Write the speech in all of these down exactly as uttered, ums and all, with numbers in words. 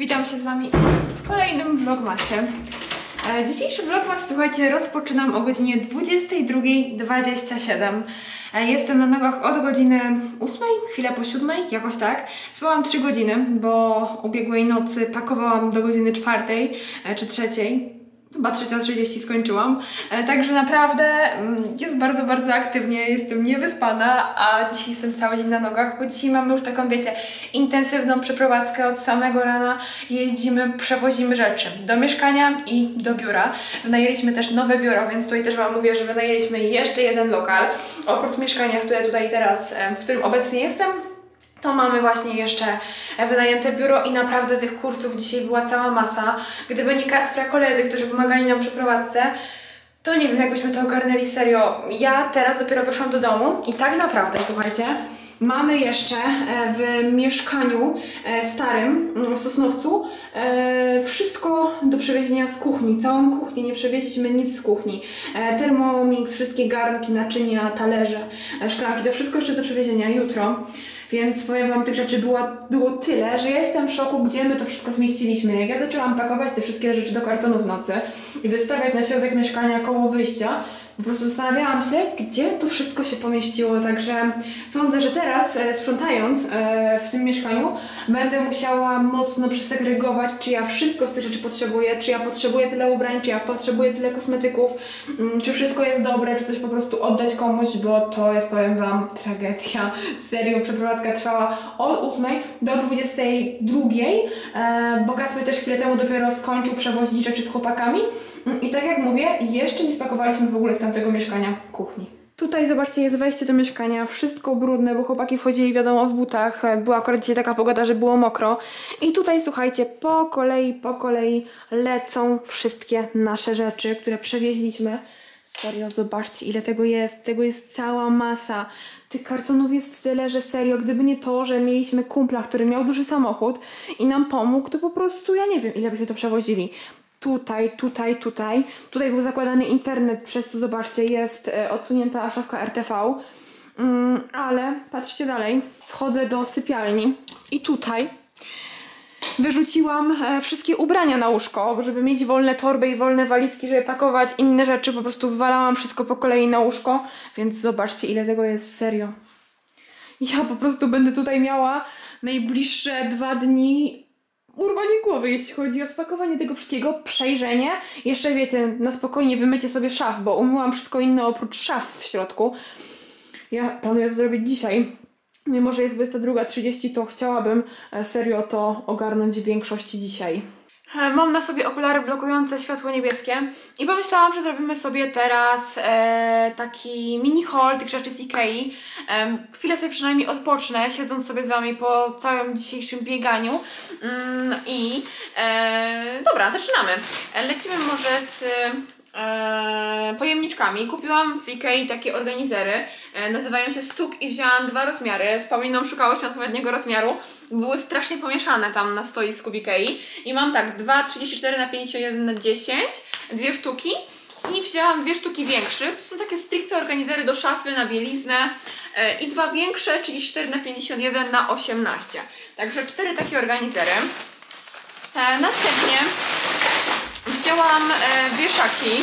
Witam się z Wami w kolejnym vlogmasie. Dzisiejszy vlogmas, słuchajcie, rozpoczynam o godzinie dwudziestej drugiej dwadzieścia siedem. Jestem na nogach od godziny ósmej, chwilę po siódmej, jakoś tak. Spałam trzy godziny, bo ubiegłej nocy pakowałam do godziny czwartej czy trzeciej. Chyba trzecia trzydzieści skończyłam, także naprawdę jest bardzo, bardzo aktywnie, jestem niewyspana, a dzisiaj jestem cały dzień na nogach, bo dzisiaj mamy już taką, wiecie, intensywną przeprowadzkę od samego rana. Jeździmy, przewozimy rzeczy do mieszkania i do biura. Wynajęliśmy też nowe biuro, więc tutaj też Wam mówię, że wynajęliśmy jeszcze jeden lokal. Oprócz mieszkania, które tutaj teraz, w którym obecnie jestem, to mamy właśnie jeszcze wynajęte biuro i naprawdę tych kursów dzisiaj była cała masa. Gdyby nie Kacpra, koledzy, którzy pomagali nam przy prowadzce, to nie wiem, jakbyśmy to ogarnęli, serio. Ja teraz dopiero weszłam do domu i tak naprawdę, słuchajcie, mamy jeszcze w mieszkaniu starym w Sosnowcu wszystko do przewiezienia z kuchni. Całą kuchnię, nie przewieźliśmy nic z kuchni. Thermomix, wszystkie garnki, naczynia, talerze, szklanki, to wszystko jeszcze do przewiezienia jutro. Więc powiem Wam, tych rzeczy było, było tyle, że ja jestem w szoku, gdzie my to wszystko zmieściliśmy. Jak ja zaczęłam pakować te wszystkie rzeczy do kartonu w nocy i wystawiać na środek mieszkania koło wyjścia, po prostu zastanawiałam się, gdzie to wszystko się pomieściło, także sądzę, że teraz e, sprzątając e, w tym mieszkaniu będę musiała mocno przesegregować, czy ja wszystko z tych rzeczy potrzebuję, czy ja potrzebuję tyle ubrań, czy ja potrzebuję tyle kosmetyków, mm, czy wszystko jest dobre, czy coś po prostu oddać komuś, bo to jest, powiem Wam, tragedia. Serio, przeprowadzka trwała od ósmej do dwudziestej drugiej, e, bo Kacper też chwilę temu dopiero skończył przewozić rzeczy z chłopakami. I tak jak mówię, jeszcze nie spakowaliśmy w ogóle z tamtego mieszkania kuchni. Tutaj zobaczcie, jest wejście do mieszkania, wszystko brudne, bo chłopaki wchodzili, wiadomo, w butach. Była akurat dzisiaj taka pogoda, że było mokro. I tutaj, słuchajcie, po kolei, po kolei lecą wszystkie nasze rzeczy, które przewieźliśmy. Serio, zobaczcie, ile tego jest. Tego jest cała masa. Tych kartonów jest tyle, że serio, gdyby nie to, że mieliśmy kumpla, który miał duży samochód i nam pomógł, to po prostu, ja nie wiem, ile byśmy to przewozili. Tutaj, tutaj, tutaj. Tutaj był zakładany internet, przez co, zobaczcie, jest e, odsunięta szafka R T V. Mm, ale patrzcie dalej. Wchodzę do sypialni i tutaj wyrzuciłam e, wszystkie ubrania na łóżko, żeby mieć wolne torby i wolne walizki, żeby pakować inne rzeczy. Po prostu wywalałam wszystko po kolei na łóżko, więc zobaczcie, ile tego jest, serio. Ja po prostu będę tutaj miała najbliższe dwa dni urwanie głowy, jeśli chodzi o spakowanie tego wszystkiego, przejrzenie. Jeszcze wiecie, na spokojnie wymycie sobie szaf, bo umyłam wszystko inne oprócz szaf w środku. Ja planuję to zrobić dzisiaj. Mimo że jest dwudziesta druga trzydzieści, to chciałabym serio to ogarnąć w większości dzisiaj. Mam na sobie okulary blokujące światło niebieskie i pomyślałam, że zrobimy sobie teraz e, taki mini haul tych rzeczy z Ikei. E, chwilę sobie przynajmniej odpocznę, siedząc sobie z Wami po całym dzisiejszym bieganiu. Mm, I e, dobra, zaczynamy. Lecimy może z e, pojemniczkami. Kupiłam w Ikei takie organizery. E, nazywają się Stuk i Jean, dwa rozmiary. Z Pauliną szukałyśmy odpowiedniego rozmiaru. Były strasznie pomieszane tam na stoisku w Ikei. I mam tak, dwa trzydzieści cztery na pięćdziesiąt jeden na dziesięć, dwie sztuki. I wzięłam dwie sztuki większych. To są takie stricte organizery do szafy, na bieliznę. Yy, I dwa większe, trzydzieści cztery na pięćdziesiąt jeden na osiemnaście. Także cztery takie organizery. E, następnie wzięłam e, wieszaki.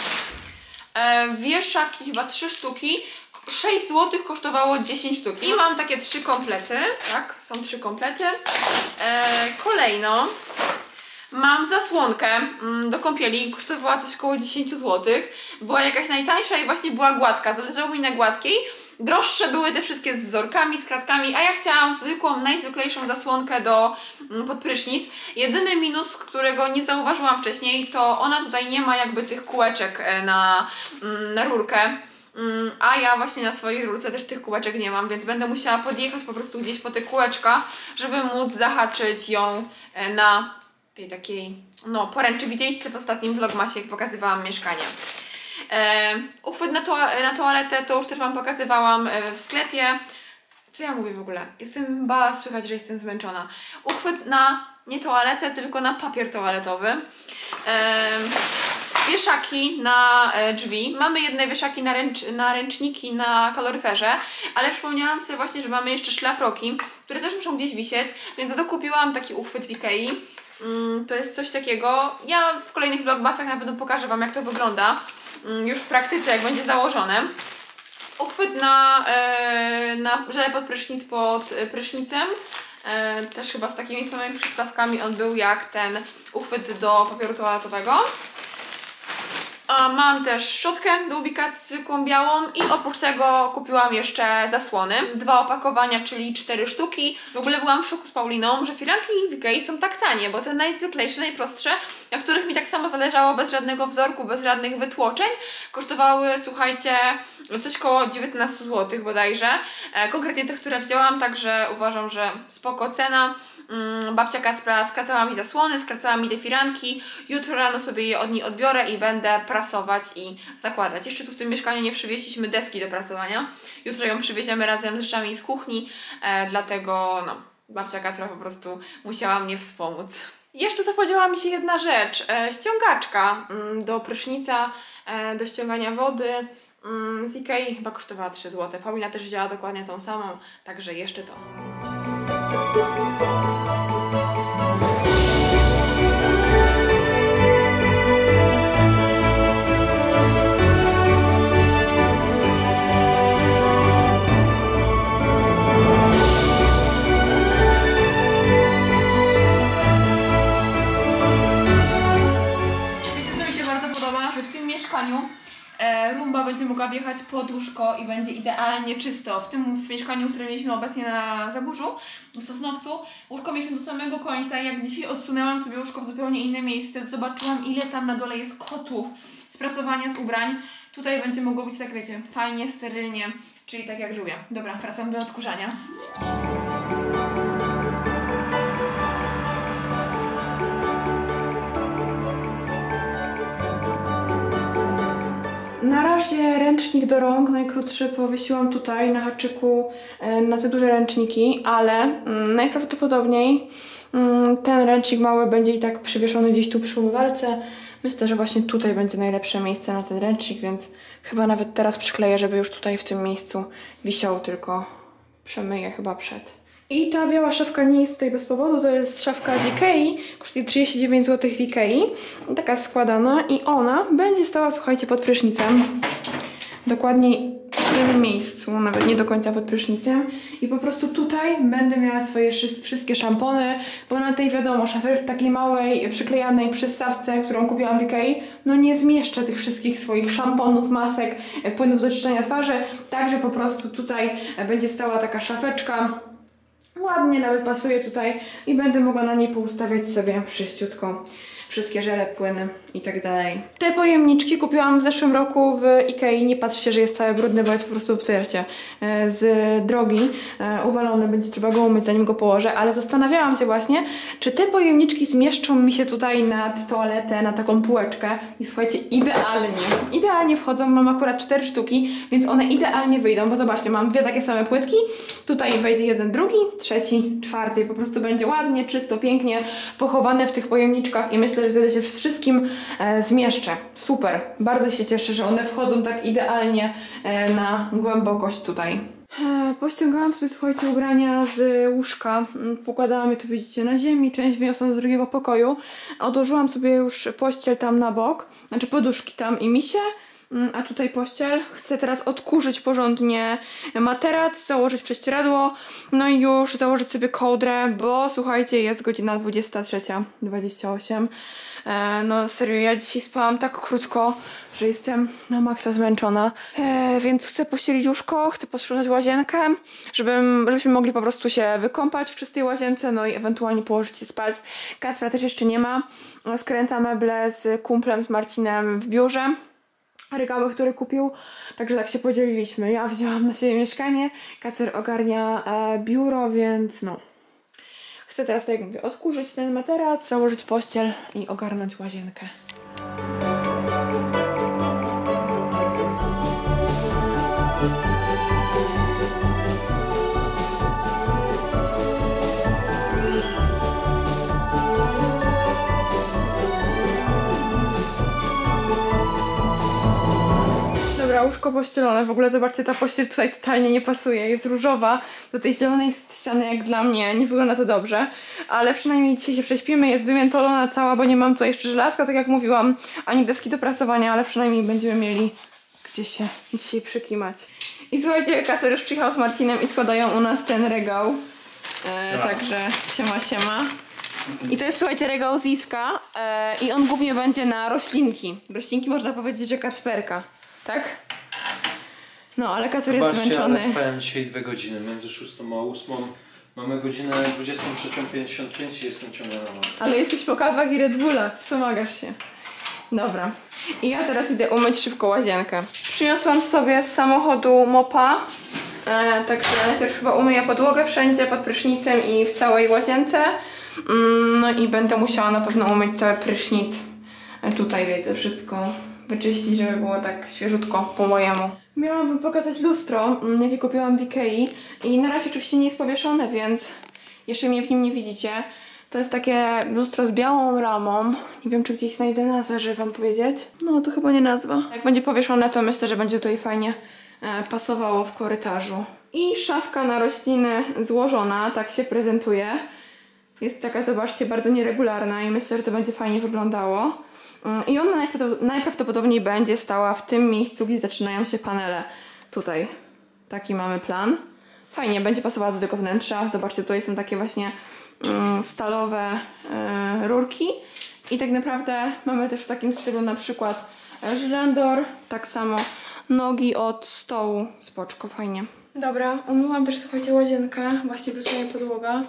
E, wieszaki, chyba trzy sztuki. sześć złotych kosztowało dziesięć sztuk. I mam takie trzy komplety. Tak, są trzy komplety. E, kolejno mam zasłonkę mm, do kąpieli. Kosztowała coś około dziesięć złotych. Była jakaś najtańsza i właśnie była gładka. Zależało mi na gładkiej. Droższe były te wszystkie z wzorkami, z kratkami, a ja chciałam zwykłą, najzwyklejszą zasłonkę do mm, pod prysznic. Jedyny minus, którego nie zauważyłam wcześniej, to ona tutaj nie ma jakby tych kółeczek na, mm, na rurkę. Mm, a ja właśnie na swojej rurce też tych kółeczek nie mam, więc będę musiała podjechać po prostu gdzieś po te kółeczka, żeby móc zahaczyć ją na tej takiej, no, poręczy. Widzieliście w ostatnim vlogmasie, jak pokazywałam mieszkanie. E, uchwyt na, toa na toaletę to już też Wam pokazywałam w sklepie. Co ja mówię w ogóle? Jestem chyba, słychać, że jestem zmęczona. Uchwyt na nie toaletę, tylko na papier toaletowy. E, wieszaki na e, drzwi. Mamy jedne wieszaki na, ręcz na ręczniki na kaloryferze, ale przypomniałam sobie właśnie, że mamy jeszcze szlafroki, które też muszą gdzieś wisieć, więc dokupiłam taki uchwyt w Ikei. To jest coś takiego, ja w kolejnych vlogmasach na pewno pokażę Wam, jak to wygląda już w praktyce, jak będzie założone. Uchwyt na, na żelę pod prysznic pod prysznicem, też chyba z takimi samymi przystawkami on był jak ten uchwyt do papieru toaletowego. A mam też szczotkę do ubikacji zwykłą białą i oprócz tego kupiłam jeszcze zasłony. Dwa opakowania, czyli cztery sztuki. W ogóle byłam w szoku z Pauliną, że firanki w Ikei są tak tanie, bo te najzwyklejsze, najprostsze, na których mi tak samo zależało, bez żadnego wzorku, bez żadnych wytłoczeń, kosztowały, słuchajcie, coś koło dziewiętnaście złotych bodajże. E, konkretnie te, które wzięłam, także uważam, że spoko cena. Mm, babcia Kacpra skracała mi zasłony, skracała mi te firanki. Jutro rano sobie je od niej odbiorę i będę prasować i zakładać. Jeszcze tu w tym mieszkaniu nie przywieźliśmy deski do prasowania. Jutro ją przywieziemy razem z rzeczami z kuchni, e, dlatego no, babcia Kacpra po prostu musiała mnie wspomóc. Jeszcze zapodziała mi się jedna rzecz, e, ściągaczka mm, do prysznica, e, do ściągania wody mm, z Ikei, chyba kosztowała trzy złote. Paulina też wzięła dokładnie tą samą, także jeszcze to. Rumba będzie mogła wjechać pod łóżko i będzie idealnie czysto. W tym w mieszkaniu, które mieliśmy obecnie na Zagórzu, w Sosnowcu, łóżko mieliśmy do samego końca. Jak dzisiaj odsunęłam sobie łóżko w zupełnie inne miejsce, zobaczyłam, ile tam na dole jest kotłów z prasowania, z ubrań. Tutaj będzie mogło być, tak wiecie, fajnie, sterylnie, czyli tak jak lubię. Dobra, wracam do odkurzania. Na razie ręcznik do rąk, najkrótszy, powiesiłam tutaj na haczyku na te duże ręczniki, ale najprawdopodobniej ten ręcznik mały będzie i tak przywieszony gdzieś tu przy umywalce. Myślę, że właśnie tutaj będzie najlepsze miejsce na ten ręcznik, więc chyba nawet teraz przykleję, żeby już tutaj w tym miejscu wisiał, tylko przemyję chyba przed. I ta biała szafka nie jest tutaj bez powodu, to jest szafka z Ikei, kosztuje trzydzieści dziewięć złotych w Ikei, taka składana i ona będzie stała, słuchajcie, pod prysznicem, dokładnie w tym miejscu, nawet nie do końca pod prysznicem i po prostu tutaj będę miała swoje wszystkie szampony, bo na tej, wiadomo, szafie takiej małej, przyklejanej przystawce, którą kupiłam w Ikei, no nie zmieszczę tych wszystkich swoich szamponów, masek, płynów do czyszczenia twarzy, także po prostu tutaj będzie stała taka szafeczka. Ładnie nawet pasuje tutaj i będę mogła na niej poustawiać sobie wszyściutko wszystkie żele, płyny i tak dalej. Te pojemniczki kupiłam w zeszłym roku w Ikei. Nie patrzcie, że jest cały brudny, bo jest po prostu, wiecie, z drogi uwalony. Będzie trzeba go umyć, zanim go położę, ale zastanawiałam się właśnie, czy te pojemniczki zmieszczą mi się tutaj nad toaletę, na taką półeczkę i słuchajcie, idealnie. Idealnie wchodzą, mam akurat cztery sztuki, więc one idealnie wyjdą, bo zobaczcie, mam dwie takie same płytki. Tutaj wejdzie jeden, drugi, trzeci, czwarty i po prostu będzie ładnie, czysto, pięknie pochowane w tych pojemniczkach i myślę, że wtedy się wszystkim e, zmieszczę. Super. Bardzo się cieszę, że one wchodzą tak idealnie e, na głębokość tutaj. E, pościągałam sobie, słuchajcie, ubrania z łóżka. Pokładałam je tu, widzicie, na ziemi. Część wyniosłam do drugiego pokoju. Odłożyłam sobie już pościel tam na bok. Znaczy poduszki tam i misie. A tutaj pościel. Chcę teraz odkurzyć porządnie materac, założyć prześcieradło, no i już założyć sobie kołdrę, bo słuchajcie, jest godzina dwudziesta trzecia dwadzieścia osiem. E, no serio, ja dzisiaj spałam tak krótko, że jestem na maksa zmęczona, e, więc chcę pościelić łóżko, chcę posprzątać łazienkę, żebym, żebyśmy mogli po prostu się wykąpać w czystej łazience, no i ewentualnie położyć się spać. Kacpra też jeszcze nie ma. Skręca meble z kumplem, z Marcinem w biurze. Regały, które kupił, także tak się podzieliliśmy. Ja wzięłam na siebie mieszkanie, Kacper ogarnia e, biuro, więc no. Chcę teraz, tak jak mówię, odkurzyć ten materac, założyć pościel i ogarnąć łazienkę. Dobra, łóżko pościelone. W ogóle zobaczcie, ta pościel tutaj totalnie nie pasuje. Jest różowa do tej zielonej ściany jak dla mnie. Nie wygląda to dobrze. Ale przynajmniej dzisiaj się prześpimy. Jest wymiętolona cała, bo nie mam tutaj jeszcze żelazka, tak jak mówiłam. Ani deski do prasowania, ale przynajmniej będziemy mieli gdzie się dzisiaj przykimać. I słuchajcie, Kasper już przyjechał z Marcinem i składają u nas ten regał. E, także siema, siema. I to jest, słuchajcie, regał z Iska e, i on głównie będzie na roślinki. Roślinki można powiedzieć, że Kacperka, tak? No, ale Kacper jest zmęczony. Ale spałem dzisiaj dwie godziny, między szóstą a ósmą. Mamy godzinę dwudziestą trzecią pięćdziesiąt pięć i jestem ciągle na nocy. Ale jesteś po kawach i Red Bullach, wspomagasz się. Dobra. I ja teraz idę umyć szybko łazienkę. Przyniosłam sobie z samochodu mopa. E, także najpierw chyba umyję podłogę wszędzie, pod prysznicem i w całej łazience. Mm, no i będę musiała na pewno umyć cały prysznic. E, tutaj wiedzę, wszystko wyczyścić, żeby było tak świeżutko po mojemu. Miałam wam pokazać lustro, jakie kupiłam w Ikei. I na razie oczywiście nie jest powieszone, więc jeszcze mnie w nim nie widzicie. To jest takie lustro z białą ramą. Nie wiem, czy gdzieś znajdę nazwę, żeby wam powiedzieć. No, to chyba nie nazwa. Jak będzie powieszone, to myślę, że będzie tutaj fajnie e, pasowało w korytarzu. I szafka na rośliny złożona, tak się prezentuje. Jest taka, zobaczcie, bardzo nieregularna i myślę, że to będzie fajnie wyglądało. I ona najprawdopodobniej będzie stała w tym miejscu, gdzie zaczynają się panele. Tutaj. Taki mamy plan. Fajnie, będzie pasowała do tego wnętrza. Zobaczcie, tutaj są takie właśnie mm, stalowe y, rurki. I tak naprawdę mamy też w takim stylu na przykład żylendor. Tak samo nogi od stołu. Spoczko, fajnie. Dobra, umyłam też, słuchajcie, łazienkę. Właśnie wysłuchaj podłoga.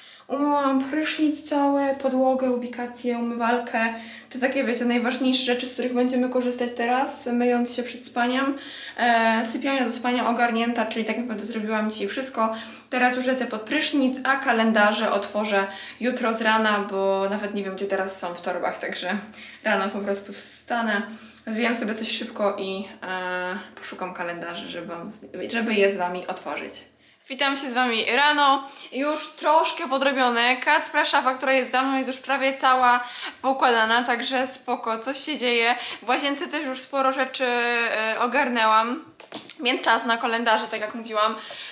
Umyłam prysznic cały, podłogę, ubikację, umywalkę. To takie, wiecie, najważniejsze rzeczy, z których będziemy korzystać teraz, myjąc się przed spaniem. E, sypialnia do spania ogarnięta, czyli tak naprawdę zrobiłam dzisiaj wszystko. Teraz już lecę pod prysznic, a kalendarze otworzę jutro z rana, bo nawet nie wiem, gdzie teraz są w torbach, także rano po prostu wstanę. Zjem sobie coś szybko i e, poszukam kalendarzy, żeby, żeby je z wami otworzyć. Witam się z wami rano, już troszkę podrobione. Kacpra szafa, która jest za mną, jest już prawie cała poukładana, także spoko, coś się dzieje. W łazience też już sporo rzeczy e, ogarnęłam, więc czas na kalendarze, tak jak mówiłam.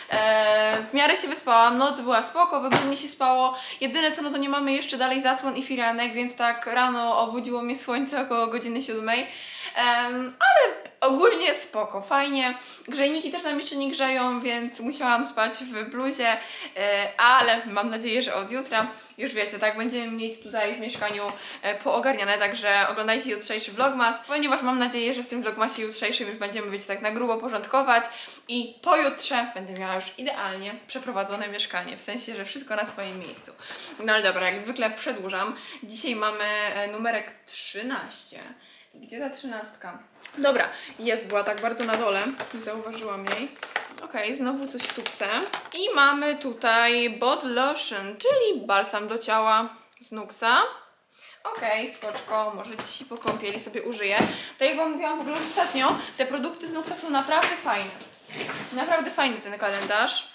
E, w miarę się wyspałam, noc była spoko, wygodnie się spało. Jedyne co, no to nie mamy jeszcze dalej zasłon i firenek, więc tak rano obudziło mnie słońce około godziny siódmej. Um, ale ogólnie spoko, fajnie. Grzejniki też nam jeszcze nie grzeją, więc musiałam spać w bluzie, e, ale mam nadzieję, że od jutra, już wiecie, tak, będziemy mieć tutaj w mieszkaniu e, poogarniane, także oglądajcie jutrzejszy vlogmas, ponieważ mam nadzieję, że w tym vlogmasie jutrzejszym już będziemy, wiecie, tak na grubo porządkować i pojutrze będę miała już idealnie przeprowadzone mieszkanie, w sensie, że wszystko na swoim miejscu. No ale dobra, jak zwykle przedłużam. Dzisiaj mamy e, numerek trzynaście. Gdzie ta trzynastka? Dobra, jest, była tak bardzo na dole, nie zauważyłam jej. Okej, okay, znowu coś w tubce. I mamy tutaj body lotion, czyli balsam do ciała z Nuxa. Okej, okay, spoczko, może dzisiaj po kąpieli sobie użyję. Tak jak wam mówiłam w ogóle ostatnio, te produkty z Nuxa są naprawdę fajne. Naprawdę fajny ten kalendarz.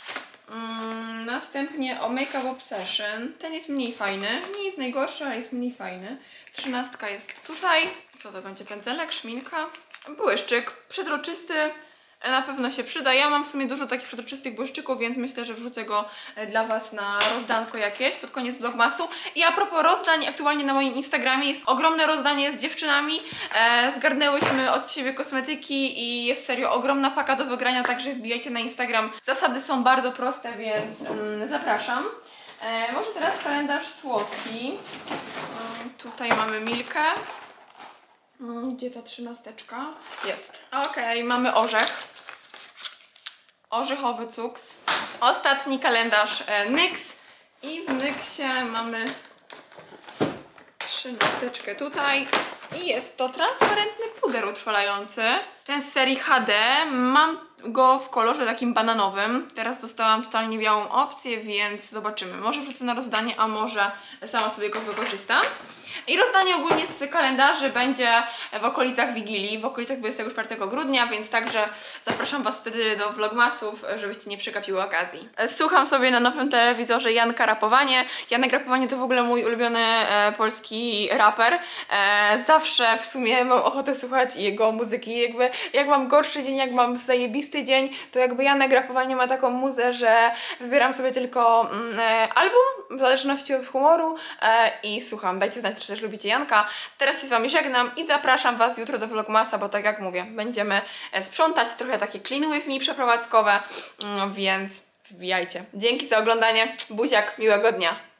Mm, następnie o Makeup Obsession. Ten jest mniej fajny. Nie jest najgorszy, ale jest mniej fajny. Trzynastka jest tutaj. Co to będzie? Pędzelek, szminka, błyszczyk przezroczysty. Na pewno się przyda. Ja mam w sumie dużo takich przezroczystych błyszczyków, więc myślę, że wrzucę go dla was na rozdanko jakieś pod koniec vlogmasu. I a propos rozdań, aktualnie na moim Instagramie jest ogromne rozdanie z dziewczynami. E, zgarnęłyśmy od siebie kosmetyki i jest serio ogromna paka do wygrania, także wbijajcie na Instagram. Zasady są bardzo proste, więc mm, zapraszam. E, może teraz kalendarz słodki. E, tutaj mamy Milkę. Gdzie ta trzynasteczka? Jest. Okej, okay, mamy orzech. Orzechowy cuks. Ostatni kalendarz e, Nyx. I w Nyxie mamy trzynasteczkę tutaj. I jest to transparentny puder utrwalający. Ten z serii H D. Mam go w kolorze takim bananowym. Teraz dostałam totalnie białą opcję, więc zobaczymy. Może wrzucę na rozdanie, a może sama sobie go wykorzystam. I rozdanie ogólnie z kalendarzy będzie w okolicach Wigilii, w okolicach dwudziestego czwartego grudnia, więc także zapraszam Was wtedy do vlogmasów, żebyście nie przegapiły okazji. Słucham sobie na nowym telewizorze Janka Rapowanie. Janek Rapowanie to w ogóle mój ulubiony e, polski raper. E, zawsze w sumie mam ochotę słuchać jego muzyki. Jakby jak mam gorszy dzień, jak mam zajebisty dzień, to jakby Janek Rapowanie ma taką muzę, że wybieram sobie tylko mm, e, album w zależności od humoru e, i słucham. Dajcie znać, czy też lubicie Janka. Teraz się z Wami żegnam i zapraszam Was jutro do vlogmasa, bo tak jak mówię, będziemy sprzątać, trochę takie clean with me przeprowadzkowe, mm, więc wbijajcie. Dzięki za oglądanie, buziak, miłego dnia.